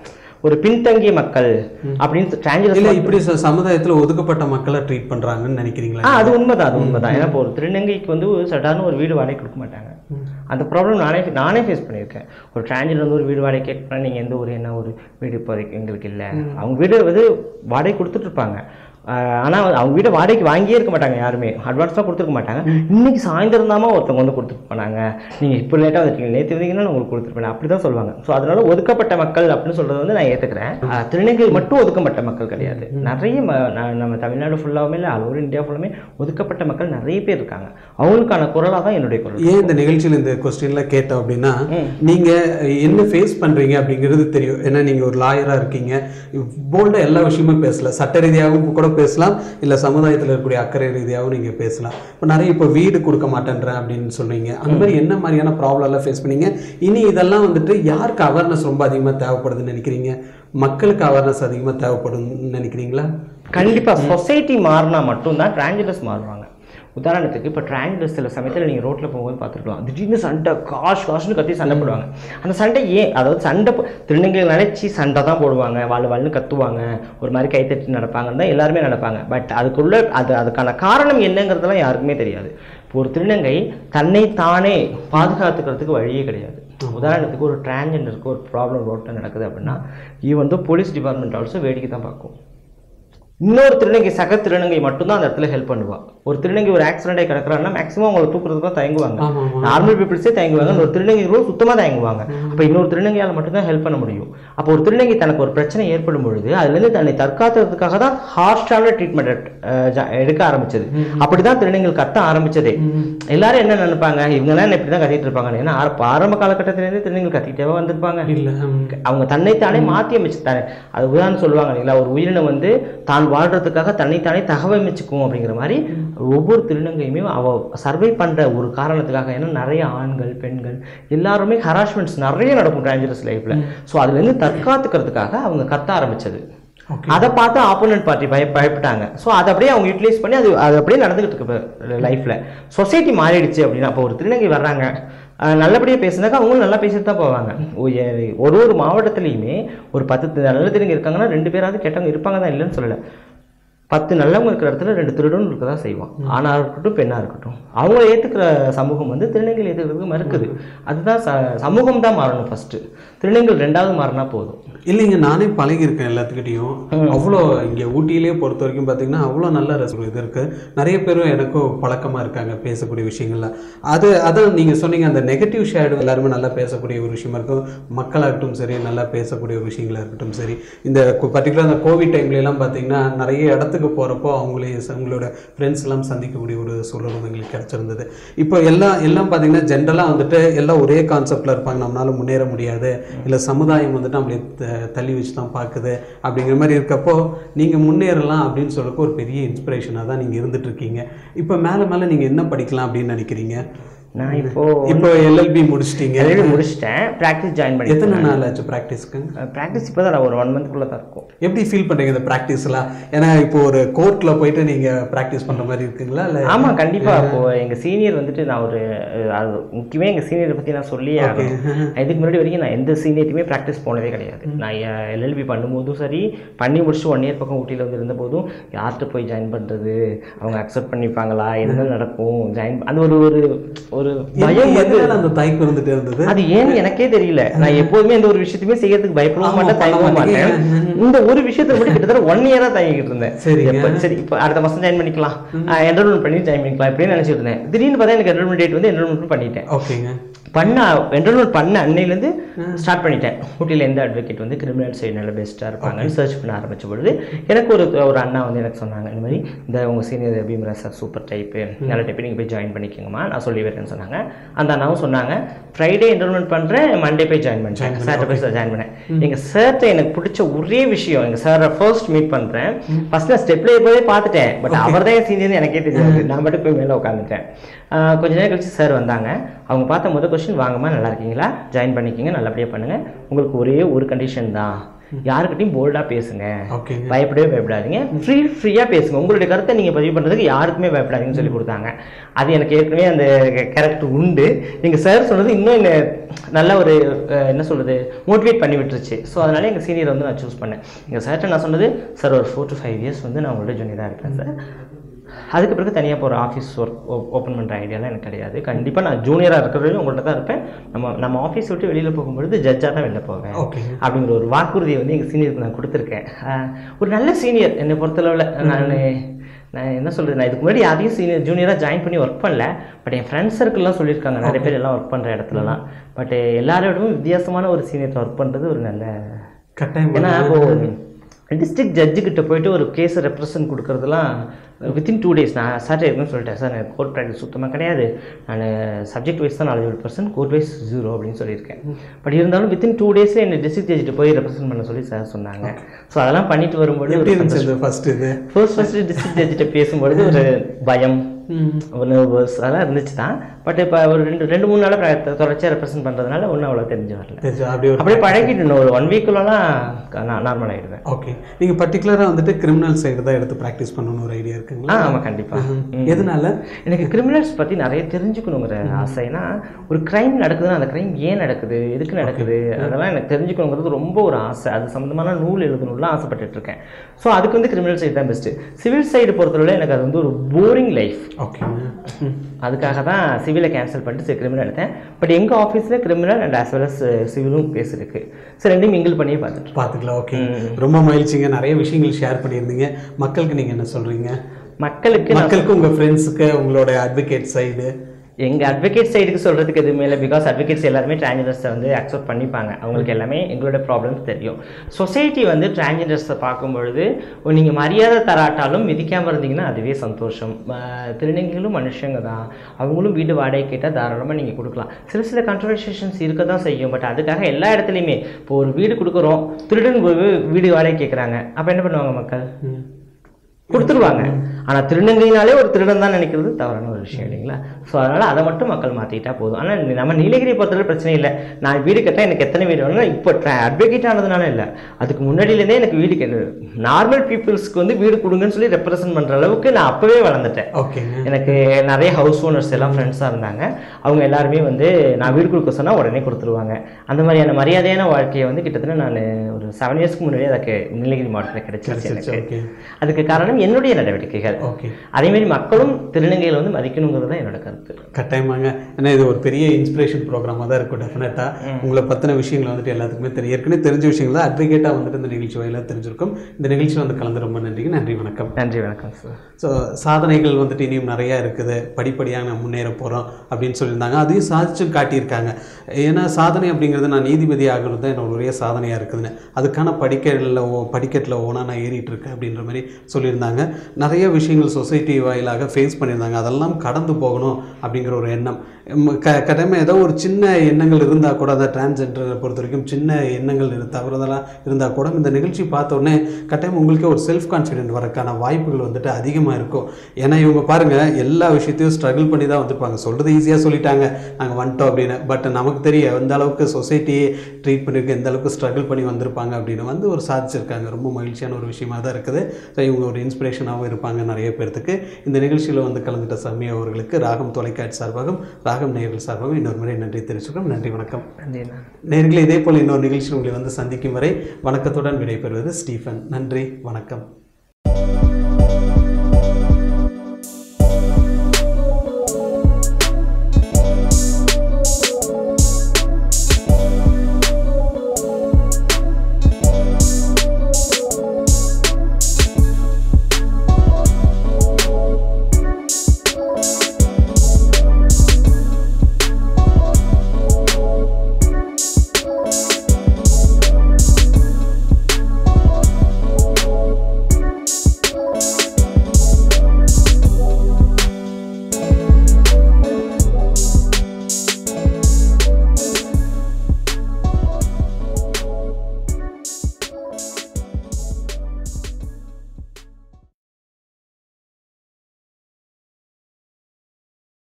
ஒரு பின்தங்கிய மக்கள் அப்படின்னு டிரான்ஸ்ஜெண்டர்ஸ் இப்படி சமுதாயத்தில் ஒதுக்கப்பட்ட மக்களை ட்ரீட் பண்ணுறாங்கன்னு நினைக்கிறீங்களா? அது உண்மைதான். ஏன்னா இப்போ ஒரு திருநங்கைக்கு வந்து சடார்னு ஒரு வீடு வாடகை கொடுக்க மாட்டாங்க. அந்த ப்ராப்ளம் நானே ஃபேஸ் பண்ணியிருக்கேன். ஒரு டிரான்ஸ்ஜெண்டர் வந்து ஒரு வீடு வாடகை கேட்கணும், நீங்கள் எந்த ஒரு என்ன ஒரு வீடு இப்போதைக்கு எங்களுக்கு இல்லை. அவங்க வீடு வந்து வாடகை கொடுத்துட்ருப்பாங்க. ஆனால் அவங்க வீட்டை வாடகைக்கு வாங்கியே இருக்க மாட்டாங்க, யாருமே அட்வான்ஸாக கொடுத்துருக்க மாட்டாங்க. இன்றைக்கி சாயந்தரம் தான் ஒருத்தவங்க வந்து கொடுத்துட்டு போனாங்க, நீங்கள் இப்போ லேட்டாக வந்துருக்கீங்க, நேற்று வந்தீங்கன்னா உங்களுக்கு கொடுத்துருப்பேன் அப்படி தான் சொல்லுவாங்க. ஸோ அதனால ஒதுக்கப்பட்ட மக்கள் அப்படின்னு சொல்கிறது வந்து நான் ஏற்றுக்கிறேன். திருநங்கை மட்டும் ஒதுக்கப்பட்ட மக்கள் கிடையாது. நிறைய நம்ம தமிழ்நாடு ஃபுல்லாகவே இல்லை, ஆல் ஓவர் இந்தியா ஃபுல்லாமே ஒதுக்கப்பட்ட மக்கள் நிறைய பேர் இருக்காங்க. அவங்களுக்கான குரலாக தான் என்னுடைய குரல். ஏன் இந்த நிகழ்ச்சியில் இந்த கொஸ்டின்லாம் கேட்டோம் அப்படின்னா, நீங்கள் என்ன ஃபேஸ் பண்ணுறீங்க அப்படிங்கிறது தெரியும். ஏன்னா நீங்கள் ஒரு லாயராக இருக்கீங்க, போல்டாக எல்லா விஷயமும் பேசலாம், சட்ட ரீதியாகவும் கூட பேசலாம், இல்லை சமுதாயத்தில் இருக்கக்கூடிய அக்கறை ரீதியாகவும் நீங்கள் பேசலாம். இப்போ நிறைய இப்போ வீடு கொடுக்க மாட்டேன்றேன் அப்படின்னு சொல்றீங்க. அந்த மாதிரி என்ன மாதிரியான ப்ராப்ளம்லாம் ஃபேஸ் பண்ணீங்க? இனி இதெல்லாம் வந்துட்டு யாருக்கு அவேர்னஸ் ரொம்ப அதிகமாக தேவைப்படுதுன்னு நினைக்கிறீங்க? மக்களுக்கு அவேர்னஸ் அதிகமாக தேவைப்படுதுன்னு நினைக்கிறீங்களா? கண்டிப்பாக சொசைட்டி மாறினா மட்டும்தான் டிரான்ஸ்ஜெண்டர்ஸ் மாறுவாங்க. உதாரணத்துக்கு இப்போ டிரான்ஸ்ஜெண்டர்ஸ் சில சமயத்தில் நீங்கள் ரோட்டில் போகும்போது பார்த்துருக்கலாம், திடீர்னு சண்டை காசுன்னு கத்தி சண்டை போடுவாங்க. அந்த சண்டை ஏன், அதாவது சண்டை திருநங்கைகள் நினைச்சி சண்டை தான் போடுவாங்க, வாழ்னு கத்துவாங்க, ஒரு மாதிரி கைத்தட்டி நடப்பாங்கன்னு தான் எல்லாருமே நடப்பாங்க. பட் அதுக்கான காரணம் என்னங்கிறதுலாம் யாருக்குமே தெரியாது. இப்போ ஒரு திருநங்கை தன்னை தானே பாதுகாத்துக்கிறதுக்கு வழியே கிடையாது. உதாரணத்துக்கு ஒரு டிரான்ஸ்ஜெண்டருக்கு ஒரு ப்ராப்ளம் ரோட்டில் நடக்குது அப்படின்னா வந்து போலீஸ் டிபார்ட்மெண்ட் ஆல்சோ வேடிக்கை தான் பார்க்கும். இன்னொரு திருநங்கை சக திருநங்கை மட்டும்தான் அந்த இடத்துல ஹெல்ப் பண்ணுவாள். ஒரு திருநங்கை ஒரு ஆக்சிடென்ட் ஆகி கிடக்குறாங்கன்னா மேக்ஸிமம் அவங்களை தூக்குறதுக்கு தான் தயங்குவாங்க. நார்மல் பீப்புள்ஸே தயங்குவாங்க, ஒரு திருநங்கைகளும் சுத்தமாக தயங்குவாங்க. அப்போ இன்னொரு திருநங்கையால் மட்டும்தான் ஹெல்ப் பண்ண முடியும். அப்போ ஒரு திருநங்கை தனக்கு ஒரு பிரச்சனை ஏற்படும் பொழுது அதுலேருந்து தன்னை தற்காத்துறதுக்காக தான் ஹார்ஷான ட்ரீட்மெண்ட் எடுக்க ஆரம்பிச்சது. அப்படிதான் திருநங்கைகள் கத்த ஆரம்பிச்சதே. எல்லாரும் என்ன நினைப்பாங்க, இவங்கெல்லாம் இப்படி தான் கத்திட்டு இருப்பாங்க. ஏன்னா ஆரம்ப காலகட்டத்திலேருந்து திருநங்கைகள் கத்திக்கிட்டே வந்திருப்பாங்க. அவங்க தன்னைத்தானே மாற்றி அமைச்சுட்டாங்க. அது உதாரணம் சொல்லுவாங்க இல்லைங்களா, ஒரு உயிரினம் வந்து தான் வாழ்றதுக்காக தன்னைத்தானே தகவமைச்சுக்கும் அப்படிங்கிற மாதிரி ஒவ்வொரு திருநங்கையுமே அவ சர்வை பண்ற ஒரு காரணத்துக்காக. ஏன்னா நிறைய ஆண்கள் பெண்கள் எல்லாருமே ஹராஸ்மெண்ட்ஸ் நிறைய நடக்கும் டிரான்ஸ்ஜெண்டர்ஸ் லைஃப்ல. ஸோ அதுல இருந்து தற்காத்துக்கிறதுக்காக அவங்க கத்த ஆரம்பிச்சது. அதை பார்த்து ஆப்போனன்ட் பார்ட்டி பயப்பட்டாங்க. ஸோ அதை அப்படியே அவங்க யூட்டிலைஸ் பண்ணி அது அப்படியே நடந்துகிட்டு இருக்கு லைஃப்ல. சொசைட்டி மாறிடுச்சு அப்படின்னா அப்போ ஒரு திருநங்கை வர்றாங்க, நல்லபடியாக பேசுனாக்கா அவங்களும் நல்லா பேசிட்டு தான் போவாங்க. ஒரு மாவட்டத்துலேயுமே ஒரு 10 நல்ல திருநங்கை இருக்காங்கன்னா 2 பேராவது கெட்டவங்க இருப்பாங்க தான், இல்லைன்னு சொல்லலை. 10 நல்லவங்க இருக்கிற இடத்துல 2 திருடனும் இருக்க தான் செய்வான். ஆணாக இருக்கட்டும் பெண்ணாக இருக்கட்டும். அவங்கள ஏற்றுக்கிற சமூகம் வந்து திருநங்கைகள் ஏற்றுக்கிறதுக்கு மறுக்குது. அதுதான் சமூகம் தான் மாறணும் ஃபர்ஸ்ட். திருநங்கைகள் 2வது மாறினா போதும். இல்லைங்க, நானே பழகியிருக்கேன் எல்லாத்துக்கிட்டையும். அவ்வளோ இங்கே ஊட்டியிலே பொறுத்த வரைக்கும் பார்த்தீங்கன்னா அவ்வளோ நல்ல இது இருக்குது. நிறைய பேரும் எனக்கும் பழக்கமாக இருக்காங்க பேசக்கூடிய விஷயங்கள்லாம். அதான் நீங்கள் சொன்னீங்க, அந்த நெகட்டிவ் ஷேடு எல்லாருமே நல்லா பேசக்கூடிய ஒரு விஷயமா இருக்கும். மக்களாகட்டும் சரி, நல்லா பேசக்கூடிய ஒரு விஷயங்களாக இருக்கட்டும் சரி. இந்த பர்டிகுலர் அந்த கோவிட் டைம்லலாம் பார்த்தீங்கன்னா நிறைய இடத்துக்கு போகிறப்போ அவங்களோட ஃப்ரெண்ட்ஸ் எல்லாம் சந்திக்கக்கூடிய ஒரு சூழல் எங்களுக்கு கிடச்சிருந்தது. இப்போ எல்லாம் பார்த்தீங்கன்னா ஜென்ரலாக வந்துட்டு எல்லாம் ஒரே கான்செப்டில் இருப்பாங்க. நம்மளால முன்னேற முடியாது, இல்லை சமுதாயம் வந்துட்டு நம்மளே தள்ளி வச்சு தான் பார்க்குது அப்படிங்கிற மாதிரி இருக்கப்போ நீங்கள் முன்னேறலாம் அப்படின்னு சொல்லிட்டு ஒரு பெரிய இன்ஸ்பிரேஷனாக தான் நீங்கள் இருந்துட்டு இருக்கீங்க. இப்போ மேலே நீங்கள் என்ன படிக்கலாம் அப்படின்னு நினைக்கிறீங்க? நான் இப்போ எல்எல்பி முடிச்சிட்டீங்க? எல்எல்பி முடிச்சிட்டேன். ப்ராக்டிஸ் ஜாயின் பண்ணி எத்தனை நாள் ஆச்சு ப்ராக்டிஸ்க்கு? ப்ராக்டிஸ் இப்போ தான் ஒரு 1 மந்த்க்குள்ளே தான் இருக்கும். எப்படி ஃபீல் பண்ணுறீங்க இந்த ப்ராக்டிஸ்லாம்? ஏன்னா இப்போ ஒரு கோர்ட்டில் போயிட்டு நீங்கள் ப்ராக்டிஸ் பண்ணுற மாதிரி இருக்குங்களா இல்லை? ஆமாம், கண்டிப்பாக. இப்போது எங்கள் சீனியர் வந்துட்டு நான் அது முக்கியமாக எங்கள் சீனியரை பற்றி நான் சொல்லியே ஆகணும். இதுக்கு முன்னாடி வரைக்கும் நான் எந்த சீனியர்ட்டுமே ப்ராக்டிஸ் போனதே கிடையாது. நான் எல்எல்பி பண்ணும்போதும் சரி, பண்ணி முடிச்சுட்டு 1 இயர் பக்கம் ஊட்டியில் வந்து இருந்தபோதும் யார்கிட்ட போய் ஜாயின் பண்ணுறது, அவங்க அக்செப்ட் பண்ணிப்பாங்களா, என்ன நடக்கும், ஜாயின் அந்த ஒரு பயம் வந்து அந்த தயக்கம் இருந்துட்டே இருந்தது. அது ஏன்னு எனக்கே தெரியல. நான் எப்போதுமே எந்த ஒரு விஷயத்தையுமே செய்யறதுக்கு பயப்படவும் மாட்டேன், தயங்கவும் மாட்டேன். இந்த ஒரு விஷயத்தை மட்டும் கிட்டத்தட்ட 1 இயரா தயங்கிட்டு இருந்தேன். சரி இப்போ அடுத்த மாசம் ஜாயின் பண்ணிக்கலாம், என்ரோல்மெண்ட் பண்ணி ஜாயின் பண்ணிக்கலாம் இப்படின்னு நினைச்சிட்டு இருந்தேன். திடீர்னு பார்த்தா எனக்கு என்ரோல்மெண்ட் டேட் வந்து என்ரோல்மெண்ட் பண்ணிட்டேன். ஓகேங்க. என்ரோல்மெண்ட் பண்ண அன்னையிலேருந்து ஸ்டார்ட் பண்ணிட்டேன். ஊட்டியில் எந்த அட்வொகேட் வந்து கிரிமினல் சைடு நல்லா பெஸ்ட்டாக இருப்பாங்கன்னு சர்ச் பண்ண ஆரம்பிச்ச பொழுது எனக்கு ஒரு அண்ணா வந்து எனக்கு சொன்னாங்க, இந்த மாதிரி இந்த உங்கள் senior Bhimraj sir super type, நல்ல டைப்பு, நீங்கள் போய் ஜாயின் பண்ணிக்கோங்கம்மா, நான் சொல்லி வரேன்னு சொன்னாங்க. அந்த அண்ணாவும் சொன்னாங்க, ஃப்ரைடே என்ரோல்மெண்ட் பண்ணுறேன், மண்டே போய் ஜாயின் பண்ணிட்டேன். சாட்டர்டே போய் ஜாயின் பண்ணேன். எங்கள் சார்கிட்ட எனக்கு பிடிச்ச ஒரே விஷயம், எங்கள் சாரை ஃபர்ஸ்ட் மீட் பண்ணுறேன். ஃபர்ஸ்ட் நான் ஸ்டெப்லேயே போய் பார்த்துட்டேன், பட் அவர் தான் என் சீனியர்னு எனக்கே தெரியாது. நான் மட்டும் போய் மேலே உட்காந்துட்டேன். கொஞ்ச நேரம் கழிச்சு சார் வந்தாங்க. அவங்க பார்த்த முதல் கொஸ்டின், வாங்கம்மா நல்லா இருக்கீங்களா, ஜாயின் பண்ணிக்கிங்க, நல்லபடியாக பண்ணுங்கள், உங்களுக்கு ஒரே ஒரு கண்டிஷன் தான், யாருக்கிட்டையும் போல்டாக பேசுங்க, ஓகேங்க. பயப்படவே பயப்படாதீங்க, ஃப்ரீயாக பேசுங்க, உங்களுடைய கருத்தை நீங்கள் பதிவு பண்ணுறதுக்கு யாருக்குமே பயப்படாதீங்கன்னு சொல்லி கொடுத்தாங்க. அது எனக்கு ஏற்கனவே அந்த கேரக்டர் உண்டு. எங்கள் சார் சொன்னது இன்னும் என்ன நல்ல ஒரு என்ன சொல்கிறது மோட்டிவேட் பண்ணி விட்டுருச்சு. ஸோ அதனால் எங்கள் சீனியர் வந்து நான் சூஸ் பண்ணேன். எங்கள் சார்கிட்ட நான் சொன்னது, சார் ஒரு 4 to 5 years வந்து நான் உங்களோட ஜூனியராக இருப்பேன் சார். அதுக்கு பிறகு தனியாக போகிற ஆஃபீஸ் ஒர்க் ஓப்பன் பண்ணுற ஐடியாலாம் எனக்கு கிடையாது. கண்டிப்பாக நான் ஜூனியராக இருக்கிறவரையும் உங்கள்கிட்ட தான் இருப்பேன். நம்ம ஆஃபீஸ் விட்டு வெளியில் போகும்பொழுது ஜட்ஜாக தான் வெளில போவேன் அப்படிங்கிற ஒரு வாக்குறுதியை வந்து எங்கள் சீனியருக்கு நான் கொடுத்துருக்கேன். ஒரு நல்ல சீனியர் என்னை பொறுத்தளவில். நான் என்ன சொல்கிறது, நான் இதுக்கு முன்னாடி யாரையும் ஜூனியராக ஜாயின் பண்ணி ஒர்க் பண்ணல. பட் என் ஃப்ரெண்ட்ஸ் சர்க்கிள்லாம் சொல்லியிருக்காங்க நிறைய பேர் எல்லாம் ஒர்க் பண்ணுற இடத்துலலாம். பட் எல்லாரோடவும் வித்தியாசமான ஒரு சீனியர் ஒர்க் பண்ணுறது ஒரு நல்ல கட்டாயம். ஏன்னா இப்போது டிஸ்ட்ரிக்ட் ஜட்ஜுக்கிட்ட போயிட்டு ஒரு கேஸை ரெப்ரசன்ட் கொடுக்குறதுலாம் வித்தின் 2 days. நான் சார்ட்டே இருக்குன்னு சொல்லிட்டேன், சார் எனக்கு கோர்ட் ப்ராக்டிஸ் சுத்தமாக கிடையாது, நான் சப்ஜெக்ட் வைஸ் தான் 40%, கோர்ட் வைஸ் 0 அப்படின்னு சொல்லியிருக்கேன். பட் இருந்தாலும் வித்தின் 2 days என்னை டிஸ்ட்ரிக்ட் ஜட்ஜிட்டு போய் ரெப்ரசென்ட் பண்ண சொல்லி சார் சொன்னாங்க. ஸோ அதெல்லாம் பண்ணிட்டு வரும்போது ஃபர்ஸ்ட் டிஸ்ட்ரிக்ட் ஜட்ஜிட்ட பேசும்பொழுது ஒரு பயம், ஒரு நர்வஸ் அதெல்லாம் இருந்துச்சு தான். பட் இப்போ ஒரு 2-3 நாளாக தொடர்ச்சியாக ரெப்ரசென்ட் பண்ணுறதுனால ஒன்றும் அவ்வளோ தெரிஞ்சு வரல. அப்படியே பழகிட்டு ஒரு 1 weekலாம் நார்மல் ஆகிடுவேன். ஓகே. நீங்கள் பர்டிகுலராக வந்துட்டு கிரிமினல் சைடு தான் எடுத்து ப்ராக்டிஸ் பண்ணணும்னு ஒரு ஐடியா இருக்குங்களா? ஆமாம், கண்டிப்பாக. எதனால? எனக்கு கிரிமினல்ஸ் பற்றி நிறைய தெரிஞ்சுக்கணுங்கிற ஆசைனா, ஒரு க்ரைம் நடக்குதுன்னா அந்த க்ரைம் ஏன் நடக்குது, எதுக்கு நடக்குது, அதெல்லாம் எனக்கு தெரிஞ்சுக்கணுங்கிறது ரொம்ப ஒரு ஆசை. அது சம்மந்தமான நூல் எழுதணும்லாம் ஆசைப்பட்டுட்டு இருக்கேன். ஸோ அதுக்கு வந்து கிரிமினல் சைடு தான் பெஸ்ட்டு. சிவில் சைடு பொறுத்தவரை எனக்கு அது வந்து ஒரு போரிங் லைஃப். ஓகே. அதுக்காக தான் சிவிலை கேன்சல் பண்ணிட்டு கிரிமினல் எடுத்தேன். பட் எங்கள் ஆஃபீஸில் criminal and as well as சிவிலும் கேஸ் இருக்குது. ஸோ ரெண்டையும் மிங்கிள் பண்ணி பார்த்துக்கலாம். ஓகே, ரொம்ப மகிழ்ச்சிங்க. நிறைய விஷயங்கள் ஷேர் பண்ணியிருந்தீங்க. மக்களுக்கு நீங்கள் என்ன சொல்கிறீங்க? மக்களுக்கு உங்கள் ஃப்ரெண்ட்ஸுக்கு உங்களோட அட்வொகேட் சைடு. எங்கள் அட்வொகேட் சைடுக்கு சொல்கிறதுக்கு எதுவுமே இல்லை. பிகாஸ் அட்வொகேட்ஸ் எல்லாருமே டிரான்ஜெண்டர்ஸை வந்து அக்செப்ட் பண்ணிப்பாங்க. அவங்களுக்கு எல்லாமே எங்களோட ப்ராப்ளம்ஸ் தெரியும். சொசைட்டி வந்து டிரான்ஜெண்டர்ஸை பார்க்கும்பொழுது நீங்கள் மரியாதை தராட்டாலும் மிதிக்காமல் இருந்தீங்கன்னா அதுவே சந்தோஷம். திருநங்கைகளும் மனுஷங்க தான், அவங்களும் வீடு வாடகை கேட்டால் தாராளமாக நீங்கள் கொடுக்கலாம். சில கண்ட்ரோவர்சேஷன்ஸ் இருக்க தான் செய்யும். பட் அதுக்காக எல்லா இடத்துலையுமே இப்போ ஒரு வீடு கொடுக்குறோம், திருடன் வீடு வாடகை கேட்குறாங்க, அப்போ என்ன பண்ணுவாங்க மக்கள்? கொடுத்துருவாங்க. ஆனால் திருநங்கைனாலே ஒரு திருடன் தான் நினைக்கிறது தவறான ஒரு விஷயம் இல்லைங்களா? ஸோ அதனால் அதை மட்டும் மக்கள் மாற்றிக்கிட்டா போதும். ஆனால் நம்ம நீலகிரி பொறுத்தவரை பிரச்சனை இல்லை. நான் வீடு கட்டால் எனக்கு எத்தனை வீடு வேணும்னா இப்போ அட்வொகேட் ஆனதுனால இல்லை, அதுக்கு முன்னாடியிலேருந்தே எனக்கு வீடு கேட்டு நார்மல் பீப்புள்ஸ்க்கு வந்து வீடு கொடுங்கன்னு சொல்லி ரெப்ரசென்ட் பண்ணுற அளவுக்கு நான் அப்போவே வளர்ந்துட்டேன். ஓகே. எனக்கு நிறைய ஹவுஸ் ஓனர்ஸ் எல்லாம் ஃப்ரெண்ட்ஸாக இருந்தாங்க. அவங்க எல்லாருமே வந்து நான் வீடு கொடுக்க சொன்னால் உடனே கொடுத்துருவாங்க. அந்த மாதிரியான மரியாதையான வாழ்க்கையை வந்து கிட்டத்தட்ட நான் ஒரு 7 yearsக்கு முன்னாடியே அதுக்கு நீலகிரி மாவட்டத்தில் கிடைச்சிருச்சு எனக்கு. அதுக்கு காரணம் என்னுடைய நடவடிக்கைகள். அதே மாதிரி மக்களும் திருநங்கைகளை வந்து மதிக்கணுங்கிறது தான் என்னோட கருத்து. கட்டாயமாங்க. ஏன்னா இது ஒரு பெரிய இன்ஸ்பிரேஷன் ப்ரோக்ராமாக தான் இருக்கும். டெஃபினட்டாக உங்களை பற்றின விஷயங்கள் வந்துட்டு எல்லாத்துக்குமே தெரியும். ஏற்கனவே தெரிஞ்ச விஷயங்கள் தான் அட்வொகேட்டாக வந்துட்டு இந்த நிகழ்ச்சி வாயிலாக தெரிஞ்சிருக்கும். இந்த நிகழ்ச்சியில் வந்து கலந்து ரொம்ப நன்றிங்க. நன்றி, வணக்கம். நன்றி, வணக்கம் சார். ஸோ சாதனைகள் வந்துட்டு இனியும் நிறையா இருக்குது, படிப்படியாக நான் முன்னேற போகிறோம் அப்படின்னு சொல்லியிருந்தாங்க. அதையும் சாதிச்சும் காட்டியிருக்காங்க. ஏன்னா சாதனை அப்படிங்கிறது நான் நீதிபதி ஆகிறது தான் என்னோட ஒரே சாதனையாக இருக்குதுன்னு, அதுக்கான படிக்கட்டில் ஓனா நான் ஏறிட்டு இருக்கேன் அப்படின்ற மாதிரி சொல்லியிருந்தாங்க. நிறைய விஷயங்கள் சொசைட்டி வாயிலாக ஃபேஸ் பண்ணியிருந்தாங்க. அதெல்லாம் கடந்து போகணும் அப்படிங்கிற ஒரு எண்ணம். கட்டாயமாக ஏதோ ஒரு சின்ன எண்ணங்கள் இருந்தால் கூட, அதை டிரான்ஸ்ஜெண்டரை பொறுத்த வரைக்கும் சின்ன எண்ணங்கள் தவறுதலாக இருந்தால் கூட இந்த நிகழ்ச்சி பார்த்த உடனே கட்டாயம் உங்களுக்கே ஒரு செல்ஃப் கான்ஃபிடென்ட் வரக்கான வாய்ப்புகள் வந்துட்டு அதிகமாக இருக்கும். ஏன்னா இவங்க பாருங்கள், எல்லா விஷயத்தையும் ஸ்ட்ரகிள் பண்ணி தான் வந்துருப்பாங்க. சொல்கிறது ஈஸியாக சொல்லிட்டாங்க நாங்கள் வந்துட்டோம் அப்படின்னு. பட் நமக்கு தெரியும் எந்த அளவுக்கு சொசைட்டியே ட்ரீட் பண்ணியிருக்கு, எந்த அளவுக்கு ஸ்ட்ரகிள் பண்ணி வந்திருப்பாங்க அப்படின்னு வந்து ஒரு சாதிச்சிருக்காங்க. ரொம்ப மகிழ்ச்சியான ஒரு விஷயமாக தான் இருக்குது. ஸோ இவங்க ஒரு இன்ஸ்பிரேஷனாகவும் இருப்பாங்க நிறைய பேர்த்துக்கு. இந்த நிகழ்ச்சியில் வந்து கலந்துட்ட சமி அவர்களுக்கு ராகம் தொலைக்காட்சி சார்பாகவும் ராகம் நேயர்கள் சார்பாகவும் இன்னொரு முறை நன்றி தெரிவிச்சுக்கிறோம். நன்றி, வணக்கம். நேயர்களே, இதே போல் இன்னொரு நிகழ்ச்சி உங்களை வந்து சந்திக்கும் வரை வணக்கத்துடன் விடைபெறுவது ஸ்டீஃபன். நன்றி, வணக்கம்.